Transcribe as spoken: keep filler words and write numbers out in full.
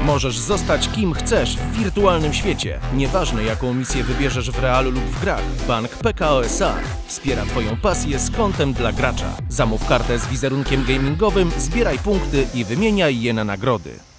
Możesz zostać kim chcesz w wirtualnym świecie. Nieważne jaką misję wybierzesz w realu lub w grach, Bank P K O S A wspiera Twoją pasję z kontem dla gracza. Zamów kartę z wizerunkiem gamingowym, zbieraj punkty i wymieniaj je na nagrody.